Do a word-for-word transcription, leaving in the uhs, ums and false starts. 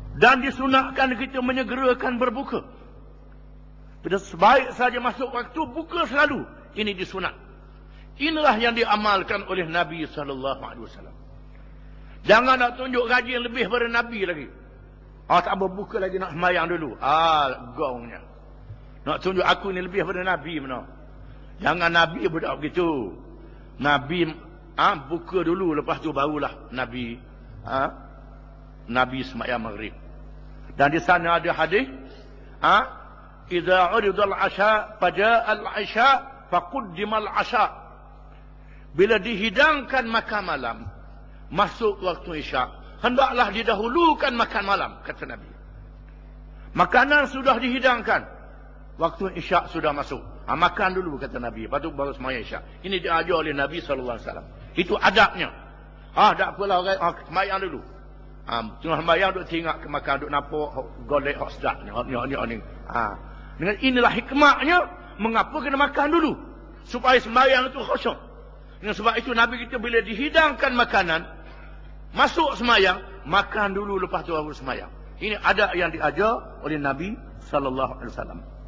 Dan disunatkan kita menyegerakan berbuka. Pada sebaik saja masuk waktu, buka selalu. Ini disunat. Inilah yang diamalkan oleh Nabi sallallahu alaihi wasallam. Jangan nak tunjuk rajin lebih daripada Nabi lagi. Ah, tak berbuka lagi, nak sembahyang dulu. Ah, gongnya. Nak tunjuk aku ni lebih daripada Nabi mana? Jangan Nabi budak begitu. Nabi ah, buka dulu, lepas tu barulah Nabi ah, Nabi sembahyang maghrib. Dan di sana ada hadis, ah, idza urida al-'asha faja'a al-'isha faquddima al-'asha. Bila dihidangkan makan malam, masuk waktu isyak, hendaklah didahulukan makan malam, kata Nabi. Makanan sudah dihidangkan, waktu isyak sudah masuk. Ha, makan dulu, kata Nabi. Lepas tu baru sembahyang isyak. Ini diajar oleh Nabi sallallahu alaihi wasallam. Itu adabnya. Ah, tak apalah orang, ah, sembahyang dulu. Ah, tengah sembahyang duk tengok ke makan, duk nampak golek hok sedap ni, ni ni ni. Ah. Dengan inilah hikmahnya mengapa kena makan dulu, supaya sembahyang itu khusyuk. Dengan sebab itu Nabi kita bila dihidangkan makanan, masuk sembahyang, makan dulu lepas tu baru sembahyang. Ini adab yang diajar oleh Nabi sallallahu alaihi wasallam.